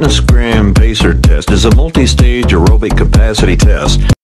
fitness gram pacer test is a multi-stage aerobic capacity test.